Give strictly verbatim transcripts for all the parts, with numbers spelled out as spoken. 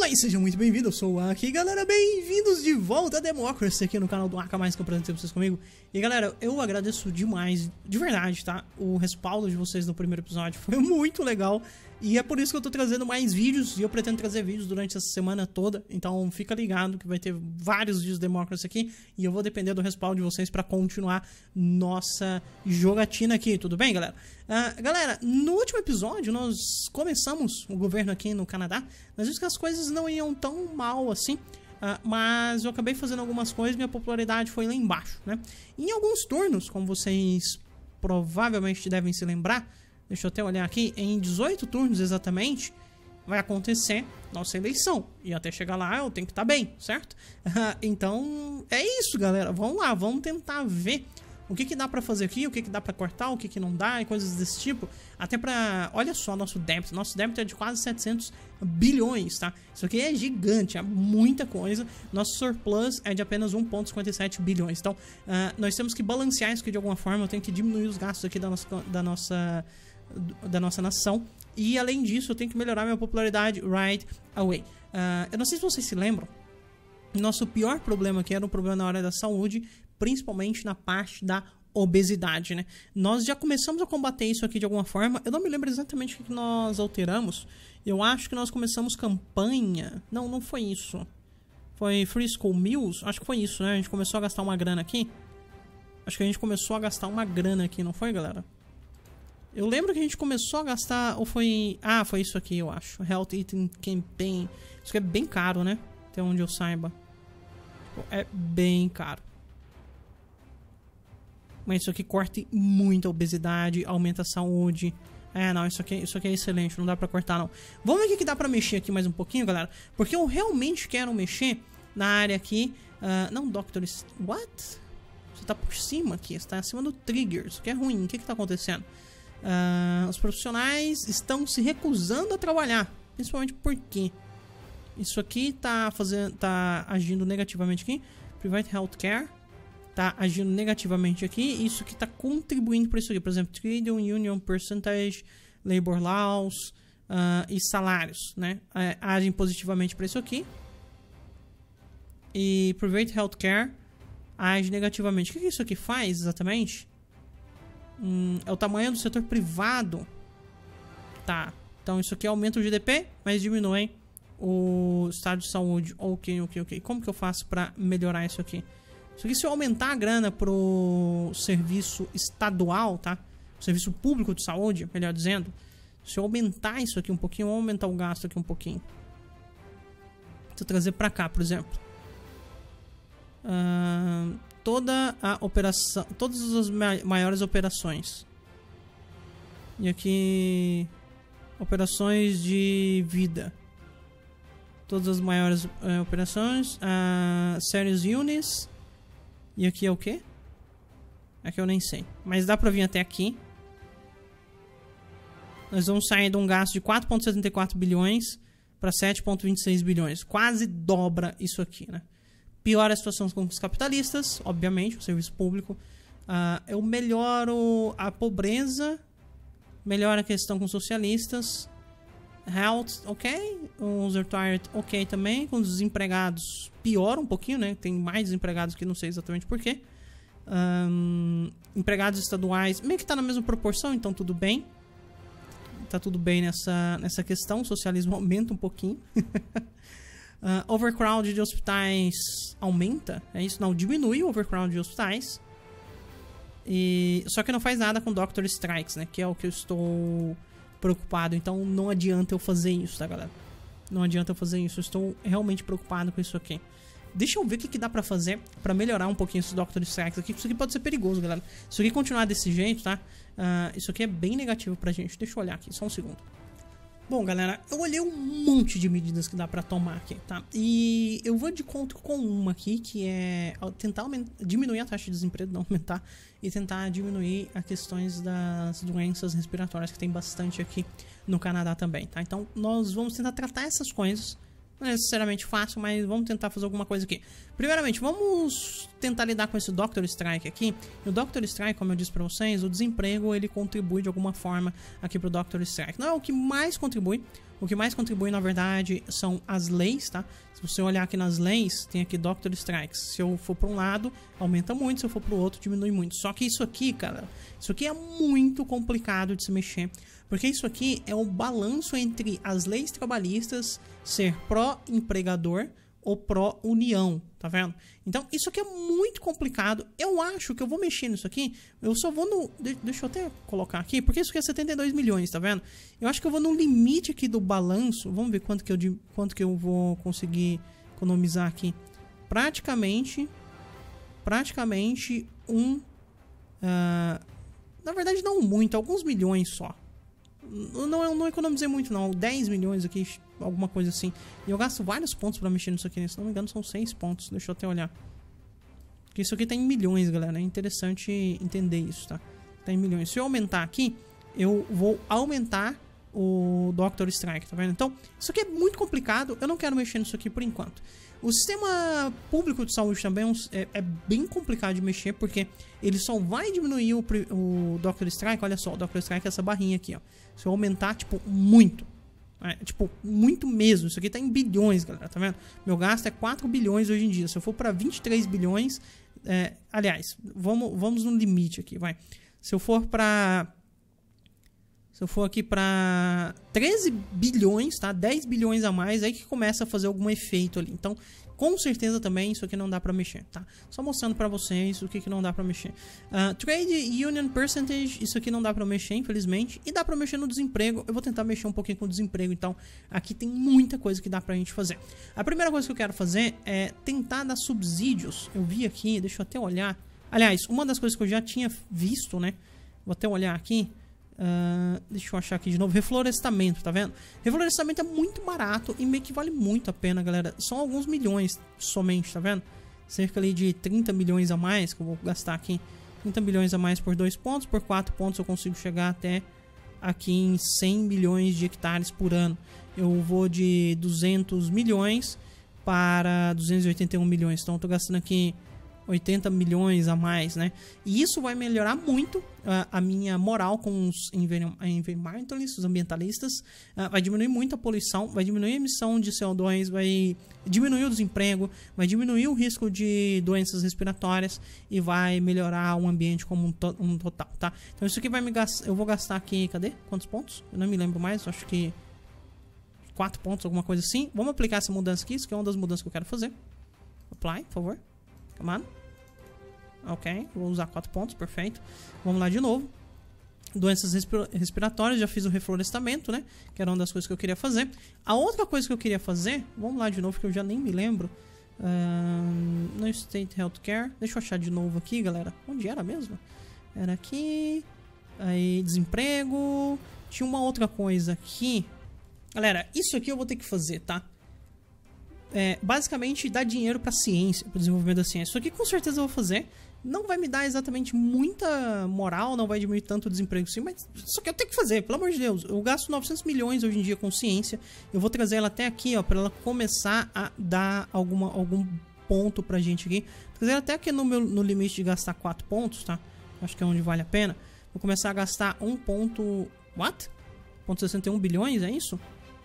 Olá e seja muito bem-vindo, eu sou o Aki, galera, bem-vindos de volta a Democracy aqui no canal do Aka Mais que eu apresentei pra vocês comigo. E galera, eu agradeço demais, de verdade, tá? O respaldo de vocês no primeiro episódio foi muito legal. E é por isso que eu tô trazendo mais vídeos, e eu pretendo trazer vídeos durante essa semana toda. Então fica ligado que vai ter vários vídeos de Democracy aqui, e eu vou depender do respaldo de vocês pra continuar nossa jogatina aqui, tudo bem, galera? Uh, galera, no último episódio nós começamos o governo aqui no Canadá. Nós vimos que as coisas não iam tão mal assim, uh, mas eu acabei fazendo algumas coisas e minha popularidade foi lá embaixo, né? Em alguns turnos, como vocês provavelmente devem se lembrar, deixa eu até olhar aqui, em dezoito turnos exatamente, vai acontecer nossa eleição. E até chegar lá eu tenho que estar bem, certo? Uh, então é isso, galera. Vamos lá, vamos tentar ver o que que dá pra fazer aqui, o que que dá pra cortar, o que que não dá e coisas desse tipo. Até pra... Olha só nosso débito. Nosso débito é de quase setecentos bilhões, tá? Isso aqui é gigante, é muita coisa. Nosso surplus é de apenas um vírgula cinquenta e sete bilhões. Então, uh, nós temos que balancear isso aqui de alguma forma. Eu tenho que diminuir os gastos aqui da nossa... Da nossa da nossa nação. E além disso, eu tenho que melhorar minha popularidade right away. Uh, eu não sei se vocês se lembram, nosso pior problema aqui era um problema na área da saúde, principalmente na parte da obesidade, né? Nós já começamos a combater isso aqui de alguma forma. Eu não me lembro exatamente o que nós alteramos. Eu acho que nós começamos campanha. Não, não foi isso. Foi Free School Meals? Acho que foi isso, né? A gente começou a gastar uma grana aqui. Acho que a gente começou a gastar uma grana aqui, não foi, galera? Eu lembro que a gente começou a gastar... Ou foi... Ah, foi isso aqui, eu acho. Health Eating Campaign. Isso aqui é bem caro, né? Até onde eu saiba. É bem caro. Mas isso aqui corta muito a obesidade, aumenta a saúde. É, não, isso aqui, isso aqui é excelente, não dá pra cortar, não. Vamos ver o que, que dá pra mexer aqui mais um pouquinho, galera. Porque eu realmente quero mexer na área aqui... Uh, não, Doctor... What? Você tá por cima aqui, você tá acima do trigger. Isso aqui é ruim, o que que tá acontecendo? Uh, os profissionais estão se recusando a trabalhar. Principalmente porque isso aqui tá, fazendo, tá agindo negativamente aqui. Private Healthcare tá agindo negativamente aqui. Isso aqui tá contribuindo para isso aqui. Por exemplo, Trade Union Percentage, Labor Laws uh, e salários, né? Uh, agem positivamente para isso aqui. E Private Healthcare age negativamente. O que, que isso aqui faz exatamente? Hum, é o tamanho do setor privado. Tá. Então isso aqui aumenta o G D P, mas diminui o estado de saúde. Ok, ok, ok. Como que eu faço pra melhorar isso aqui? Isso aqui, se eu aumentar a grana pro serviço estadual, tá? O serviço público de saúde, melhor dizendo. Se eu aumentar isso aqui um pouquinho, eu vou aumentar o gasto aqui um pouquinho. Deixa eu trazer pra cá, por exemplo. Uh, toda a operação, todas as maiores operações. E aqui, operações de vida. Todas as maiores uh, operações. Uh, Serious Units. E aqui é o que? Aqui eu nem sei. Mas dá pra vir até aqui. Nós vamos sair de um gasto de quatro vírgula setenta e quatro bilhões para sete vírgula vinte e seis bilhões. Quase dobra isso aqui, né? Piora a situação com os capitalistas, obviamente, o serviço público. Uh, eu melhoro a pobreza. Melhoro a questão com os socialistas. Health, ok. Os retired, ok também. Com os desempregados, piora um pouquinho, né? Tem mais desempregados que não sei exatamente porquê. Um, empregados estaduais, meio que tá na mesma proporção, então tudo bem. Tá tudo bem nessa, nessa questão. O socialismo aumenta um pouquinho. Uh, overcrowd de hospitais aumenta, é isso? Não, diminui o overcrowd de hospitais. E só que não faz nada com Doctor Strikes, né? Que é o que eu estou preocupado. Então não adianta eu fazer isso, tá, galera? Não adianta eu fazer isso. Eu estou realmente preocupado com isso aqui. Deixa eu ver o que, que dá pra fazer pra melhorar um pouquinho esses Doctor Strikes aqui. Isso aqui pode ser perigoso, galera. Se isso aqui continuar desse jeito, tá? Uh, isso aqui é bem negativo pra gente. Deixa eu olhar aqui, só um segundo. Bom, galera, eu olhei um monte de medidas que dá pra tomar aqui, tá? E eu vou de conta com uma aqui, que é tentar diminuir a taxa de desemprego, não aumentar, e tentar diminuir as questões das doenças respiratórias, que tem bastante aqui no Canadá também, tá? Então, nós vamos tentar tratar essas coisas. Não é necessariamente fácil, mas vamos tentar fazer alguma coisa aqui. Primeiramente, vamos tentar lidar com esse Doctor Strike aqui. E o Doctor Strike, como eu disse pra vocês, o desemprego ele contribui de alguma forma aqui pro Doctor Strike. Não é o que mais contribui. O que mais contribui, na verdade, são as leis, tá? Se você olhar aqui nas leis, tem aqui Doctor Strikes. Se eu for para um lado, aumenta muito. Se eu for para o outro, diminui muito. Só que isso aqui, cara, isso aqui é muito complicado de se mexer. Porque isso aqui é o balanço entre as leis trabalhistas ser pró-empregador ou pró-união, tá vendo? Então, isso aqui é muito complicado. Eu acho que eu vou mexer nisso aqui. Eu só vou no... Deixa eu até colocar aqui, porque isso aqui é setenta e dois milhões, tá vendo? Eu acho que eu vou no limite aqui do balanço. Vamos ver quanto que eu, quanto que eu vou conseguir economizar aqui. Praticamente... Praticamente um... Uh, na verdade, não muito. Alguns milhões só. Não, eu não economizei muito, não. dez milhões aqui, alguma coisa assim. E eu gasto vários pontos pra mexer nisso aqui, né? Se não me engano, são seis pontos. Deixa eu até olhar. Porque isso aqui tá em milhões, galera. É interessante entender isso, tá? Tá em milhões. Se eu aumentar aqui, eu vou aumentar o Doctor Strike, tá vendo? Então, isso aqui é muito complicado. Eu não quero mexer nisso aqui por enquanto. O sistema público de saúde também é, é bem complicado de mexer, porque ele só vai diminuir o, o Doctor Strike. Olha só, o Doctor Strike é essa barrinha aqui, ó. Se eu aumentar, tipo, muito. É, tipo, muito mesmo. Isso aqui tá em bilhões, galera, tá vendo? Meu gasto é quatro bilhões hoje em dia. Se eu for pra vinte e três bilhões... É, aliás, vamos, vamos no limite aqui, vai. Se eu for pra... Se eu for aqui pra treze bilhões, tá? dez bilhões a mais, aí que começa a fazer algum efeito ali. Então, com certeza também isso aqui não dá pra mexer, tá? Só mostrando pra vocês o que, que não dá pra mexer. Uh, Trade Union Percentage, isso aqui não dá pra mexer, infelizmente. E dá pra mexer no desemprego. Eu vou tentar mexer um pouquinho com o desemprego, então aqui tem muita coisa que dá pra gente fazer. A primeira coisa que eu quero fazer é tentar dar subsídios. Eu vi aqui, deixa eu até olhar. Aliás, uma das coisas que eu já tinha visto, né? Vou até olhar aqui. Uh, deixa eu achar aqui de novo. Reflorestamento, tá vendo? Reflorestamento é muito barato e meio que vale muito a pena, galera. São alguns milhões somente, tá vendo? Cerca ali de trinta milhões a mais que eu vou gastar aqui. trinta milhões a mais por dois pontos. Por quatro pontos eu consigo chegar até aqui em cem milhões de hectares por ano. Eu vou de duzentos milhões para duzentos e oitenta e um milhões. Então eu tô gastando aqui oitenta milhões a mais, né? E isso vai melhorar muito uh, a minha moral com os environmentalistas, os ambientalistas. Uh, vai diminuir muito a poluição, vai diminuir a emissão de C O dois, vai diminuir o desemprego, vai diminuir o risco de doenças respiratórias e vai melhorar o ambiente como um, to um total, tá? Então isso aqui vai me gastar, eu vou gastar aqui, cadê? Quantos pontos? Eu não me lembro mais, acho que quatro pontos, alguma coisa assim. Vamos aplicar essa mudança aqui, isso aqui é uma das mudanças que eu quero fazer. Apply, por favor. Come on. Ok, vou usar quatro pontos, perfeito. Vamos lá de novo. Doenças respiratórias, já fiz o reflorestamento, né? Que era uma das coisas que eu queria fazer. A outra coisa que eu queria fazer, vamos lá de novo, que eu já nem me lembro. Um, no State Healthcare. Deixa eu achar de novo aqui, galera. Onde era mesmo? Era aqui. Aí, desemprego. Tinha uma outra coisa aqui. Galera, isso aqui eu vou ter que fazer, tá? É, basicamente dar dinheiro para ciência, para o desenvolvimento da ciência. Isso aqui com certeza eu vou fazer. Não vai me dar exatamente muita moral, não vai diminuir tanto o desemprego sim, mas isso aqui eu tenho que fazer, pelo amor de Deus. Eu gasto novecentos milhões hoje em dia com ciência. Eu vou trazer ela até aqui, ó, para ela começar a dar alguma, algum ponto pra gente aqui. Vou trazer ela até aqui no, meu, no limite de gastar quatro pontos, tá? Acho que é onde vale a pena. Vou começar a gastar um ponto... What? um ponto sessenta e um bilhões, é isso?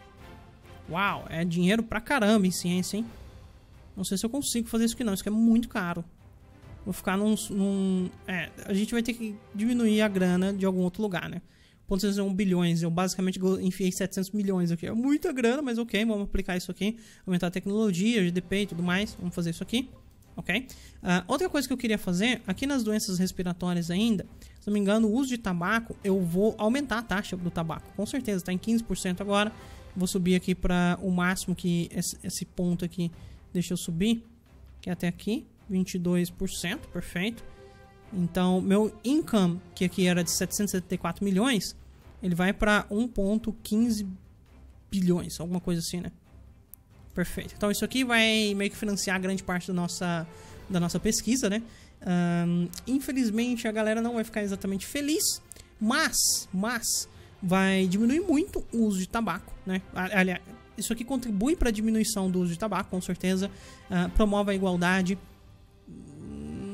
Uau, é dinheiro pra caramba em ciência, hein? Não sei se eu consigo fazer isso aqui não, isso aqui é muito caro. Vou ficar num... num é, a gente vai ter que diminuir a grana de algum outro lugar, né? um ponto sessenta e um bilhões, eu basicamente enfiei setecentos milhões aqui. É muita grana, mas ok, vamos aplicar isso aqui. Aumentar a tecnologia, G D P e tudo mais. Vamos fazer isso aqui, ok? Uh, outra coisa que eu queria fazer, aqui nas doenças respiratórias ainda, se não me engano, o uso de tabaco, eu vou aumentar a taxa do tabaco. Com certeza, tá em quinze por cento agora. Vou subir aqui para o máximo que esse, esse ponto aqui deixa eu subir, que é até aqui, vinte e dois por cento, perfeito. Então, meu income, que aqui era de setecentos e setenta e quatro milhões, ele vai para um ponto quinze bilhões, alguma coisa assim, né? Perfeito. Então, isso aqui vai meio que financiar grande parte da nossa, da nossa pesquisa, né? Um, infelizmente, a galera não vai ficar exatamente feliz, mas, mas... vai diminuir muito o uso de tabaco, né? Aliás, isso aqui contribui para a diminuição do uso de tabaco, com certeza. Uh, promove a igualdade. Hum,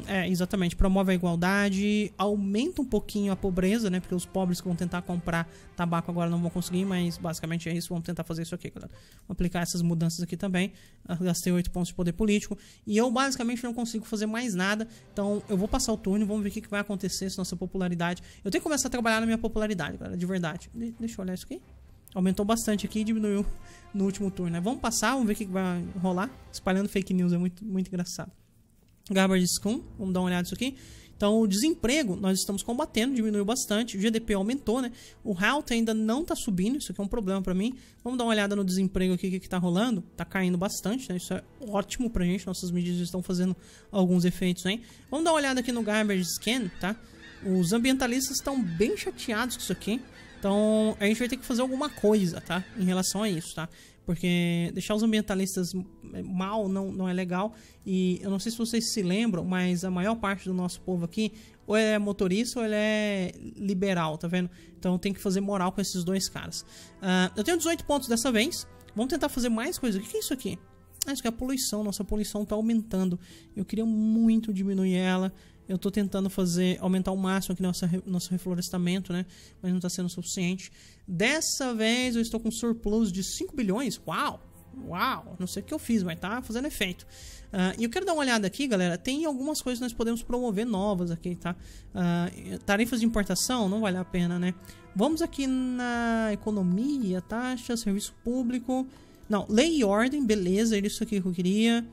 é, exatamente. Promove a igualdade, aumenta um pouquinho a pobreza, né? Porque os pobres que vão tentar comprar tabaco agora não vão conseguir, mas basicamente é isso. Vamos tentar fazer isso aqui, galera. Vou aplicar essas mudanças aqui também. Eu gastei oito pontos de poder político. E eu basicamente não consigo fazer mais nada. Então eu vou passar o turno, vamos ver o que vai acontecer se nossa popularidade... Eu tenho que começar a trabalhar na minha popularidade, galera, de verdade. De deixa eu olhar isso aqui. Aumentou bastante aqui e diminuiu no último turno, né? Vamos passar, vamos ver o que vai rolar. Espalhando fake news é muito, muito engraçado. Garbage Scum, vamos dar uma olhada nisso aqui. Então, o desemprego, nós estamos combatendo, diminuiu bastante. O G D P aumentou, né? O health ainda não está subindo, isso aqui é um problema para mim. Vamos dar uma olhada no desemprego aqui, o que está rolando. Está caindo bastante, né? Isso é ótimo pra gente, nossas medidas estão fazendo alguns efeitos, hein? Vamos dar uma olhada aqui no Garbage Scan, tá? Os ambientalistas estão bem chateados com isso aqui. Então, a gente vai ter que fazer alguma coisa, tá? Em relação a isso, tá? Porque deixar os ambientalistas mal não, não é legal. E eu não sei se vocês se lembram, mas a maior parte do nosso povo aqui ou ele é motorista ou ele é liberal, tá vendo? Então tem que fazer moral com esses dois caras. Uh, eu tenho dezoito pontos dessa vez. Vamos tentar fazer mais coisas. O que é isso aqui? Ah, isso aqui é a poluição. Nossa poluição tá aumentando. Eu queria muito diminuir ela. Eu tô tentando fazer, aumentar ao máximo aqui nosso, nosso reflorestamento, né? Mas não tá sendo suficiente. Dessa vez eu estou com surplus de cinco bilhões. Uau! Uau! Não sei o que eu fiz, mas tá fazendo efeito. Uh, e eu quero dar uma olhada aqui, galera. Tem algumas coisas que nós podemos promover novas aqui, tá? Uh, tarifas de importação, não vale a pena, né? Vamos aqui na economia, taxa, serviço público. Não, lei e ordem, beleza. Era isso aqui que eu queria.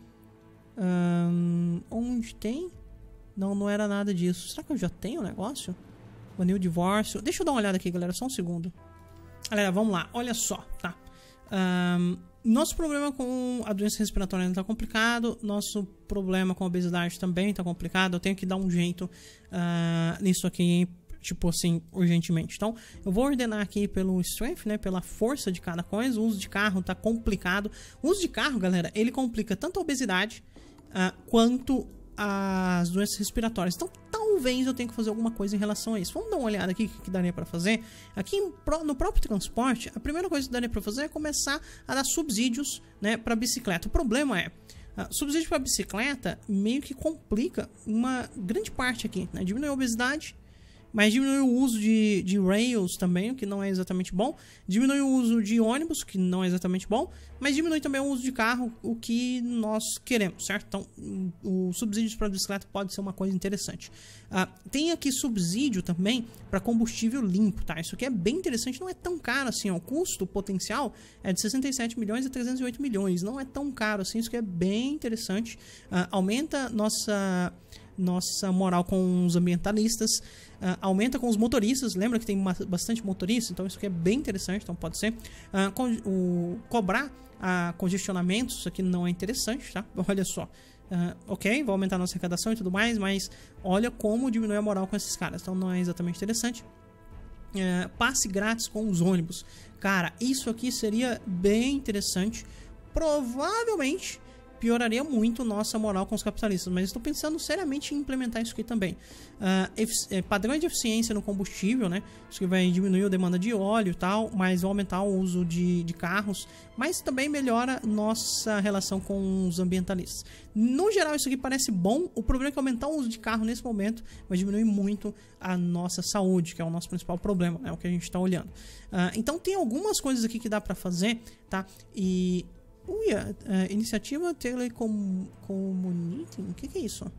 Um, onde tem? Não, não era nada disso. Será que eu já tenho o negócio? Banir o divórcio. Deixa eu dar uma olhada aqui, galera. Só um segundo. Galera, vamos lá. Olha só, tá? Um, nosso problema com a doença respiratória ainda tá complicado. Nosso problema com a obesidade também tá complicado. Eu tenho que dar um jeito uh, nisso aqui, tipo assim, urgentemente. Então, eu vou ordenar aqui pelo strength, né? Pela força de cada coisa. O uso de carro tá complicado. O uso de carro, galera, ele complica tanto a obesidade uh, quanto as doenças respiratórias. Então talvez eu tenha que fazer alguma coisa em relação a isso. Vamos dar uma olhada aqui o que, que daria para fazer. Aqui no próprio transporte, a primeira coisa que daria para fazer é começar a dar subsídios, né, para bicicleta. O problema é, uh, subsídio para bicicleta meio que complica uma grande parte aqui, né? Diminui a obesidade, mas diminui o uso de, de rails também, o que não é exatamente bom. Diminui o uso de ônibus, que não é exatamente bom. Mas diminui também o uso de carro, o que nós queremos, certo? Então, o subsídio para bicicleta pode ser uma coisa interessante. Uh, tem aqui subsídio também para combustível limpo, tá? Isso aqui é bem interessante, não é tão caro assim, ó. O custo potencial é de sessenta e sete milhões a trezentos e oito milhões. Não é tão caro assim, isso aqui é bem interessante. Uh, aumenta nossa... nossa moral com os ambientalistas, uh, aumenta com os motoristas. Lembra que tem uma, bastante motorista, então isso aqui é bem interessante, então pode ser. Uh, co o, cobrar uh, congestionamentos, isso aqui não é interessante, tá? Olha só. Uh, ok, vai aumentar a nossa arrecadação e tudo mais, mas olha como diminui a moral com esses caras, então não é exatamente interessante. Uh, passe grátis com os ônibus. Cara, isso aqui seria bem interessante. Provavelmente pioraria muito nossa moral com os capitalistas, mas estou pensando seriamente em implementar isso aqui também. Uh, padrões de eficiência no combustível, né? Isso que vai diminuir a demanda de óleo e tal, mas vai aumentar o uso de, de carros, mas também melhora nossa relação com os ambientalistas. No geral, isso aqui parece bom. O problema é que aumentar o uso de carro nesse momento vai diminuir muito a nossa saúde, que é o nosso principal problema, né? O que a gente está olhando. Uh, então tem algumas coisas aqui que dá para fazer, tá? E Uia, uh, iniciativa telecommuting, o que, que é isso?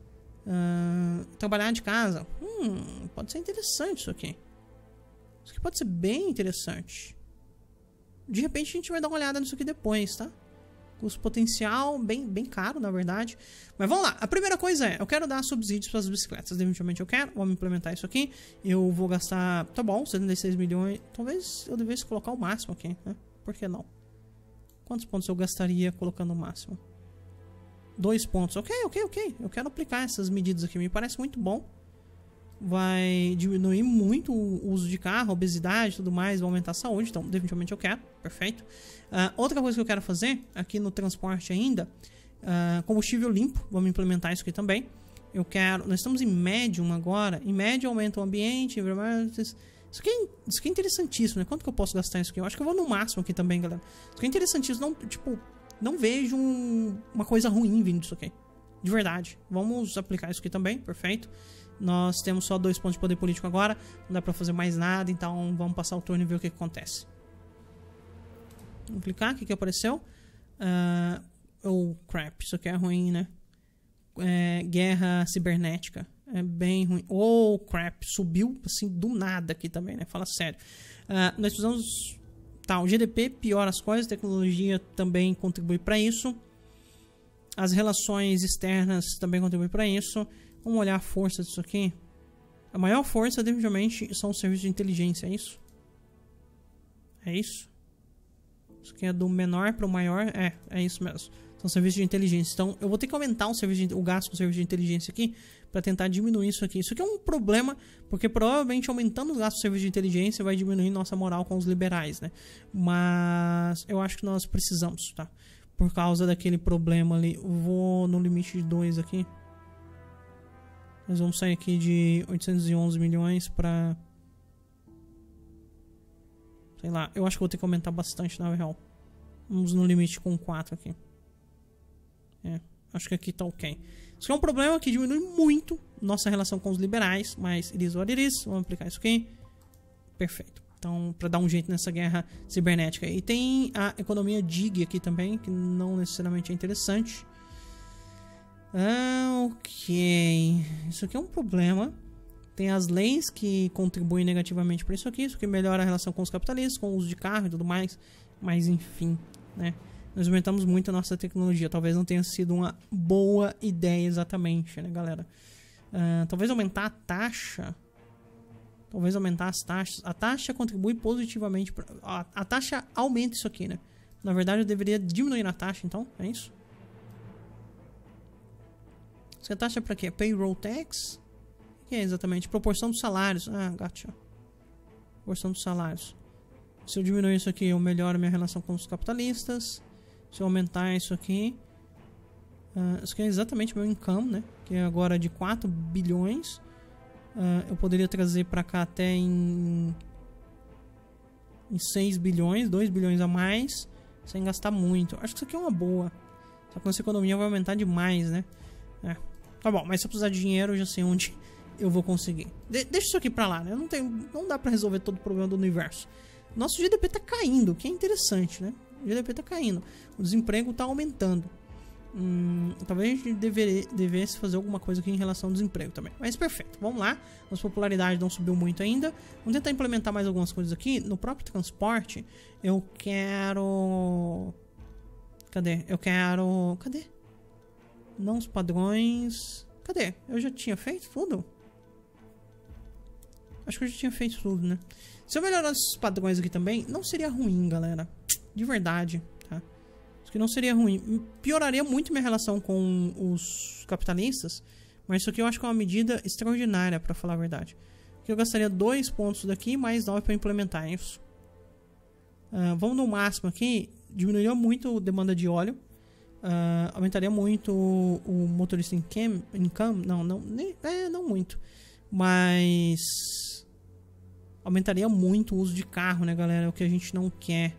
Uh, trabalhar de casa. Hum, pode ser interessante isso aqui. Isso aqui pode ser bem interessante. De repente a gente vai dar uma olhada nisso aqui depois, tá? Custo potencial, bem, bem caro, na verdade. Mas vamos lá. A primeira coisa é, eu quero dar subsídios para as bicicletas. Definitivamente eu quero. Vamos implementar isso aqui. Eu vou gastar, tá bom, setenta e seis milhões. Talvez eu devesse colocar o máximo aqui, né? Por que não? Quantos pontos eu gastaria colocando o máximo? Dois pontos. Ok, ok, ok. Eu quero aplicar essas medidas aqui. Me parece muito bom. Vai diminuir muito o uso de carro, obesidade e tudo mais. Vai aumentar a saúde. Então, definitivamente eu quero. Perfeito. Uh, outra coisa que eu quero fazer aqui no transporte ainda. Uh, combustível limpo. Vamos implementar isso aqui também. Eu quero... Nós estamos em médium agora. Em médio aumenta o ambiente. Isso aqui, é, isso aqui é interessantíssimo, né? Quanto que eu posso gastar isso aqui? Eu acho que eu vou no máximo aqui também, galera. Isso aqui é interessantíssimo. Não, tipo, não vejo um, uma coisa ruim vindo disso aqui. De verdade. Vamos aplicar isso aqui também, perfeito. Nós temos só dois pontos de poder político agora. Não dá pra fazer mais nada, então vamos passar o turno e ver o que, que acontece. Vamos clicar, o que, que apareceu? Uh, oh, crap, isso aqui é ruim, né? É, guerra cibernética. É bem ruim. Oh, crap, subiu assim do nada aqui também, né? Fala sério. Uh, nós precisamos... Tá, o G D P piora as coisas, a tecnologia também contribui para isso. As relações externas também contribuem para isso. Vamos olhar a força disso aqui. A maior força, definitivamente, são os serviços de inteligência, é isso? É isso? Isso aqui é do menor para o maior? É, é isso mesmo. São serviços de inteligência. Então, eu vou ter que aumentar o, serviço de, o gasto com serviço de inteligência aqui para tentar diminuir isso aqui. Isso aqui é um problema, porque provavelmente aumentando os gastos com serviço de inteligência vai diminuir nossa moral com os liberais, né? Mas eu acho que nós precisamos, tá? Por causa daquele problema ali. Eu vou no limite de dois aqui. Nós vamos sair aqui de oitocentos e onze milhões para... Sei lá, eu acho que vou ter que aumentar bastante na real. Vamos no limite com quatro aqui. É, acho que aqui tá ok. Isso aqui é um problema que diminui muito nossa relação com os liberais, mas it is what it is. Vamos aplicar isso aqui. Perfeito. Então, para dar um jeito nessa guerra cibernética. E tem a economia D I G aqui também, que não necessariamente é interessante. Ah, ok. Isso aqui é um problema. Tem as leis que contribuem negativamente para isso aqui. Isso aqui melhora a relação com os capitalistas, com o uso de carro e tudo mais. Mas enfim, né? Nós aumentamos muito a nossa tecnologia. Talvez não tenha sido uma boa ideia exatamente, né, galera? Uh, talvez aumentar a taxa. Talvez aumentar as taxas. A taxa contribui positivamente. Pra... A, a taxa aumenta isso aqui, né? Na verdade, eu deveria diminuir a taxa, então. É isso? Essa taxa é pra quê? Payroll tax? O que é exatamente? Proporção dos salários. Ah, gotcha. Proporção dos salários. Se eu diminuir isso aqui, eu melhoro minha relação com os capitalistas. Se eu aumentar isso aqui... Uh, isso aqui é exatamente meu income, né? Que é agora de quatro bilhões. Uh, eu poderia trazer pra cá até em... Em seis bilhões, dois bilhões a mais. Sem gastar muito. Acho que isso aqui é uma boa. Só que nossa economia vai aumentar demais, né? É. Tá bom, mas se eu precisar de dinheiro, eu já sei onde eu vou conseguir. De deixa isso aqui pra lá, né? Não, tem, não dá pra resolver todo o problema do universo. Nosso G D P tá caindo, o que é interessante, né? O G D P tá caindo. O desemprego tá aumentando. Hum, talvez a gente deveria, devesse fazer alguma coisa aqui em relação ao desemprego também. Mas perfeito, vamos lá. Nossa popularidade não subiu muito ainda. Vamos tentar implementar mais algumas coisas aqui. No próprio transporte, eu quero... Cadê? Eu quero... Cadê? Não os padrões... Cadê? Eu já tinha feito tudo? Acho que eu já tinha feito tudo, né? Se eu melhorar esses padrões aqui também, não seria ruim, galera. De verdade, tá? Isso aqui não seria ruim. Pioraria muito minha relação com os capitalistas, mas isso aqui eu acho que é uma medida extraordinária, pra falar a verdade. Porque eu gastaria dois pontos daqui, mais nove pra implementar isso. Uh, vamos no máximo aqui. Diminuiria muito a demanda de óleo. Uh, aumentaria muito o, o motorista income, income. Não, não, nem, é, não muito. Mas... aumentaria muito o uso de carro, né, galera? É o que a gente não quer.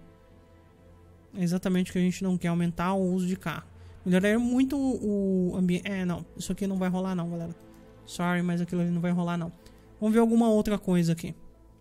É exatamente o que a gente não quer. Aumentar o uso de carro. Melhoraria muito o ambiente. É, não. Isso aqui não vai rolar não, galera. Sorry, mas aquilo ali não vai rolar não. Vamos ver alguma outra coisa aqui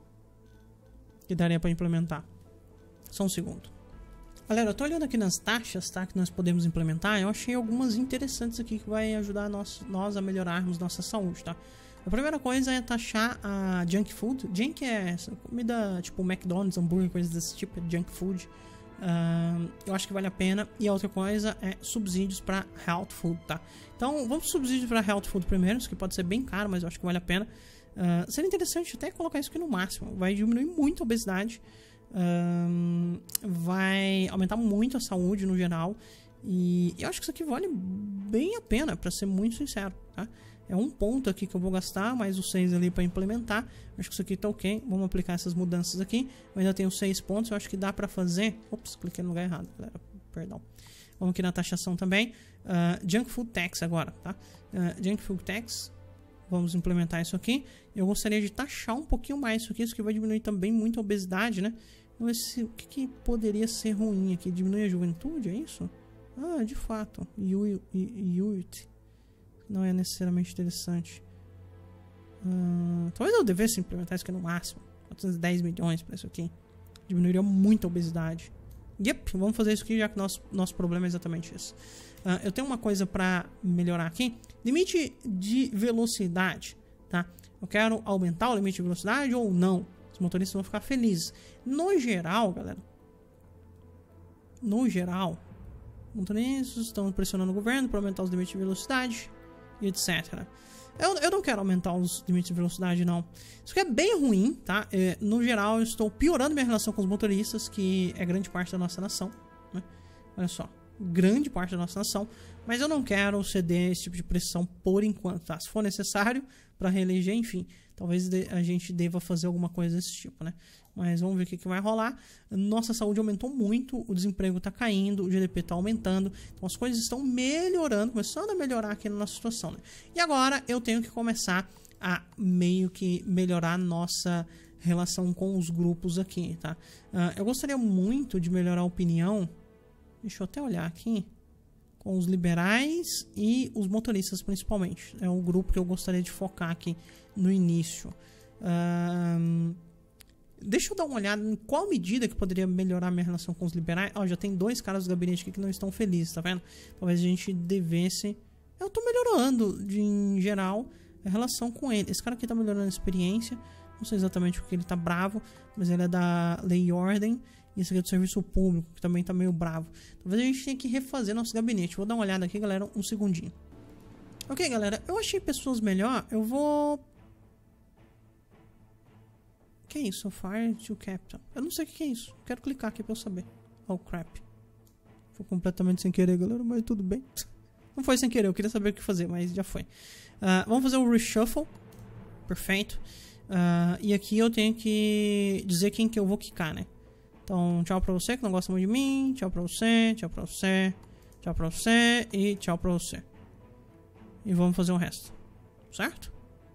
que daria pra implementar. Só um segundo. Galera, eu tô olhando aqui nas taxas, tá? Que nós podemos implementar. Eu achei algumas interessantes aqui que vai ajudar nós, nós a melhorarmos nossa saúde, tá? A primeira coisa é taxar a junk food. Junk é essa comida tipo McDonald's, hambúrguer, coisas desse tipo, é junk food. Uh, eu acho que vale a pena. E a outra coisa é subsídios para health food, tá? Então vamos subsídios para health food primeiro, isso que pode ser bem caro, mas eu acho que vale a pena. Uh, seria interessante até colocar isso aqui no máximo. Vai diminuir muito a obesidade. Uh, vai aumentar muito a saúde no geral. E eu acho que isso aqui vale bem a pena, para ser muito sincero, tá? É um ponto aqui que eu vou gastar, mais os seis ali para implementar. Acho que isso aqui tá ok. Vamos aplicar essas mudanças aqui. Eu ainda tenho seis pontos, eu acho que dá para fazer... Ops, cliquei no lugar errado, galera. Perdão. Vamos aqui na taxação também. Uh, Junk Food Tax agora, tá? Uh, Junk Food Tax. Vamos implementar isso aqui. Eu gostaria de taxar um pouquinho mais isso aqui. Isso aqui vai diminuir também muito a obesidade, né? Vamos ver se, o que, que poderia ser ruim aqui. Diminuir a juventude, é isso? Ah, de fato. Youth. Não é necessariamente interessante. Uh, talvez eu devesse implementar isso aqui no máximo. quatrocentos e dez milhões para isso aqui. Diminuiria muito a obesidade. Yep, vamos fazer isso aqui, já que nosso, nosso problema é exatamente isso. Uh, eu tenho uma coisa para melhorar aqui. Limite de velocidade, tá? Eu quero aumentar o limite de velocidade ou não. Os motoristas vão ficar felizes. No geral, galera. No geral, os motoristas estão pressionando o governo para aumentar os limites de velocidade e etcétera. Eu, eu não quero aumentar os limites de velocidade, não. Isso aqui é bem ruim, tá? É, no geral, eu estou piorando minha relação com os motoristas, que é grande parte da nossa nação, né? Olha só. Grande parte da nossa nação. Mas eu não quero ceder esse tipo de pressão por enquanto, tá? Se for necessário para reeleger, enfim, talvez a gente deva fazer alguma coisa desse tipo, né? Mas vamos ver o que, que vai rolar. Nossa saúde aumentou muito, o desemprego tá caindo, o G D P tá aumentando. Então as coisas estão melhorando, começando a melhorar aqui na nossa situação, né? E agora eu tenho que começar a meio que melhorar a nossa relação com os grupos aqui, tá? Uh, eu gostaria muito de melhorar a opinião. Deixa eu até olhar aqui. Com os liberais e os motoristas principalmente. É o grupo que eu gostaria de focar aqui no início. Uh, deixa eu dar uma olhada em qual medida que poderia melhorar a minha relação com os liberais. Ó, oh, já tem dois caras do gabinete aqui que não estão felizes, tá vendo? Talvez a gente devesse... Eu tô melhorando, de, em geral, a relação com ele. Esse cara aqui tá melhorando a experiência. Não sei exatamente porque ele tá bravo, mas ele é da Lei e Ordem. E esse aqui é do Serviço Público, que também tá meio bravo. Talvez a gente tenha que refazer nosso gabinete. Vou dar uma olhada aqui, galera, um segundinho. Ok, galera, eu achei pessoas melhor. Eu vou... Que é isso? Fire to Captain. Eu não sei o que é isso. Quero clicar aqui pra eu saber. Oh, crap. Foi completamente sem querer, galera, mas tudo bem. Não foi sem querer, eu queria saber o que fazer, mas já foi. Uh, vamos fazer o reshuffle. Perfeito. Uh, e aqui eu tenho que dizer quem que eu vou quicar, né? Então, tchau pra você que não gosta muito de mim. Tchau pra você, tchau pra você, tchau pra você e tchau pra você. E vamos fazer o resto. Certo?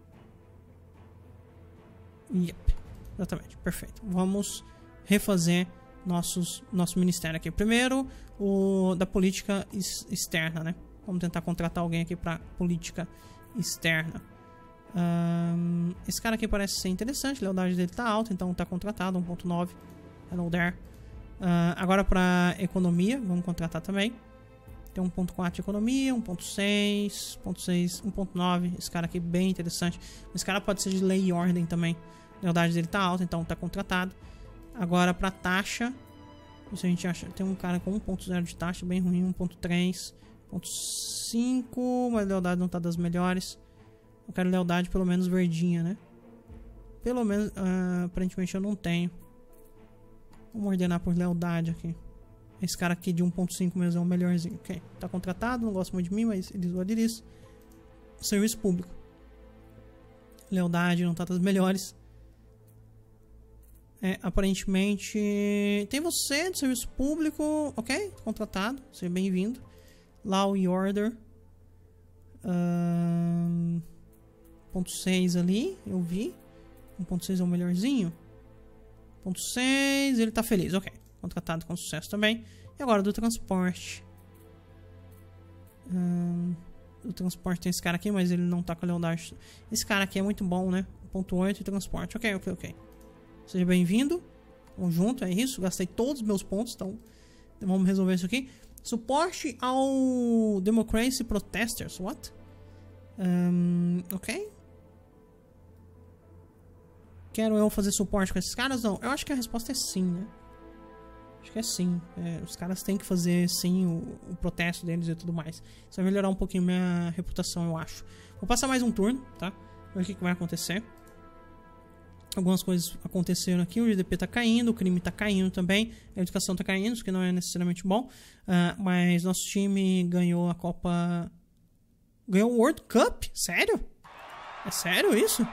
Yep. Exatamente. Perfeito. Vamos refazer nossos, nosso ministério aqui. Primeiro, o da política externa, né? Vamos tentar contratar alguém aqui pra política externa. Um, esse cara aqui parece ser interessante. A lealdade dele tá alta, então tá contratado. um ponto nove. Hello there. Uh, agora para economia, vamos contratar também. Tem um ponto quatro de economia, um ponto seis, um ponto seis, um ponto nove. Esse cara aqui bem interessante. Esse cara pode ser de lei e ordem também. A lealdade dele tá alta, então tá contratado. Agora para taxa, se a gente acha, tem um cara com um ponto zero de taxa, bem ruim, um ponto três, um ponto cinco, mas a lealdade não tá das melhores. Eu quero lealdade pelo menos verdinha, né? Pelo menos, uh, aparentemente eu não tenho. Vamos ordenar por lealdade aqui. Esse cara aqui de um ponto cinco mesmo é o melhorzinho. Ok, tá contratado, não gosta muito de mim, mas eles vão aderir isso. Serviço público. Lealdade não tá das melhores. É, aparentemente... Tem você do serviço público. Ok, contratado. Seja bem-vindo. Law e Order. Um, ponto seis ali, eu vi. um ponto seis é o melhorzinho. Ponto seis, ele tá feliz, ok. Contratado com sucesso também. E agora do transporte. Hum, do transporte tem esse cara aqui, mas ele não tá com a lealdade. Esse cara aqui é muito bom, né? Ponto oito e transporte. Ok, ok, ok. Seja bem-vindo. Vamos junto, é isso. Gastei todos os meus pontos, então vamos resolver isso aqui. Suporte ao Democracy Protesters. What? Um, ok. Quero eu fazer suporte com esses caras? Não, eu acho que a resposta é sim, né? Acho que é sim. É, os caras têm que fazer sim o, o protesto deles e tudo mais. Isso vai melhorar um pouquinho minha reputação, eu acho. Vou passar mais um turno, tá? Ver o que, que vai acontecer. Algumas coisas aconteceram aqui. O G D P tá caindo, o crime tá caindo também. A educação tá caindo, o que não é necessariamente bom. Uh, mas nosso time ganhou a Copa... Ganhou o World Cup? Sério? É sério isso?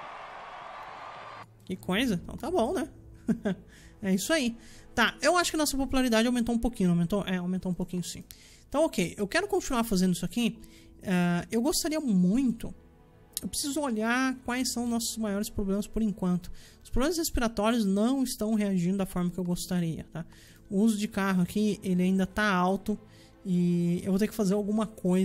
Que coisa. Então tá bom, né? É isso aí. Tá, eu acho que nossa popularidade aumentou um pouquinho. Aumentou? É, aumentou um pouquinho sim. Então, ok. Eu quero continuar fazendo isso aqui. Uh, eu gostaria muito... Eu preciso olhar quais são os nossos maiores problemas por enquanto. Os problemas respiratórios não estão reagindo da forma que eu gostaria, tá? O uso de carro aqui, ele ainda tá alto. E eu vou ter que fazer alguma coisa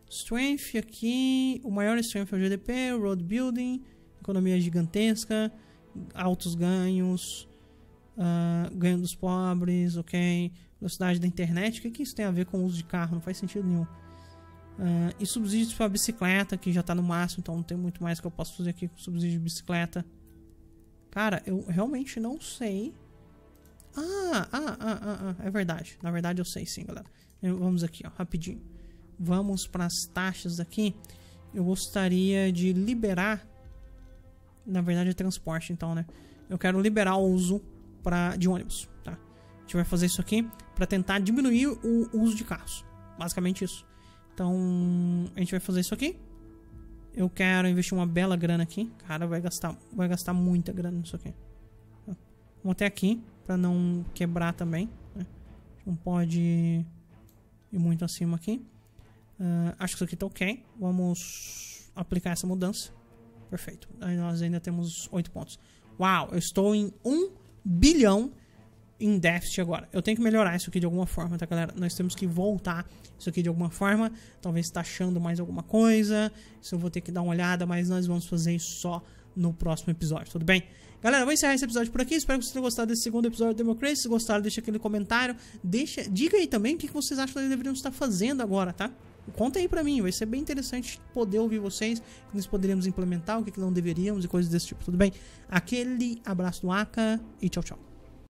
Strength aqui, o maior strength é o G D P, road building, economia gigantesca, altos ganhos, uh, ganho dos pobres, ok, velocidade da internet. O que, que isso tem a ver com o uso de carro? Não faz sentido nenhum. Uh, e subsídios para bicicleta, que já está no máximo, então não tem muito mais que eu posso fazer aqui com subsídio de bicicleta. Cara, eu realmente não sei. Ah, ah, ah, ah, ah, é verdade. Na verdade eu sei sim, galera. Vamos aqui, ó, rapidinho. Vamos para as taxas aqui. Eu gostaria de liberar. Na verdade é transporte, então, né? Eu quero liberar o uso pra, de ônibus, tá? A gente vai fazer isso aqui para tentar diminuir o uso de carros. Basicamente isso. Então, a gente vai fazer isso aqui. Eu quero investir uma bela grana aqui. Cara, vai gastar, vai gastar muita grana nisso aqui. Vamos até aqui, para não quebrar também, né? Não pode ir muito acima aqui. Uh, acho que isso aqui tá ok. Vamos aplicar essa mudança. Perfeito. Aí nós ainda temos oito pontos. Uau, eu estou em um bilhão em déficit agora. Eu tenho que melhorar isso aqui de alguma forma, tá, galera? Nós temos que voltar isso aqui de alguma forma. Talvez taxando mais alguma coisa. Isso eu vou ter que dar uma olhada, mas nós vamos fazer isso só no próximo episódio, tudo bem? Galera, vou encerrar esse episódio por aqui. Espero que vocês tenham gostado desse segundo episódio do Democracy. Se gostaram, deixa aquele comentário. Deixa, diga aí também o que vocês acham que nós deveríamos estar fazendo agora, tá? Conta aí pra mim, vai ser bem interessante poder ouvir vocês, o que nós poderíamos implementar, o que não deveríamos e coisas desse tipo, tudo bem? Aquele abraço do Aka e tchau, tchau.